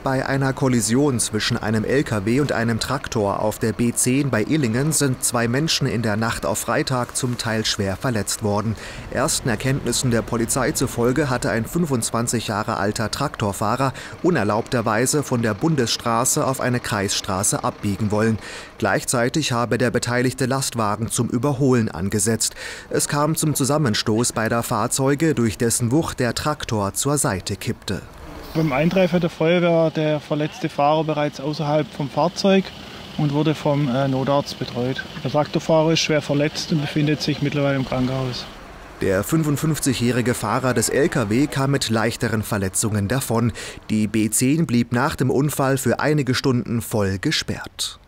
Bei einer Kollision zwischen einem LKW und einem Traktor auf der B10 bei Illingen sind 2 Menschen in der Nacht auf Freitag zum Teil schwer verletzt worden. Ersten Erkenntnissen der Polizei zufolge hatte ein 25 Jahre alter Traktorfahrer unerlaubterweise von der Bundesstraße auf eine Kreisstraße abbiegen wollen. Gleichzeitig habe der beteiligte Lastwagen zum Überholen angesetzt. Es kam zum Zusammenstoß beider Fahrzeuge, durch dessen Wucht der Traktor zur Seite kippte. Beim Eintreffen der Feuerwehr war der verletzte Fahrer bereits außerhalb vom Fahrzeug und wurde vom Notarzt betreut. Der Traktorfahrer ist schwer verletzt und befindet sich mittlerweile im Krankenhaus. Der 55-jährige Fahrer des LKW kam mit leichteren Verletzungen davon. Die B10 blieb nach dem Unfall für einige Stunden voll gesperrt.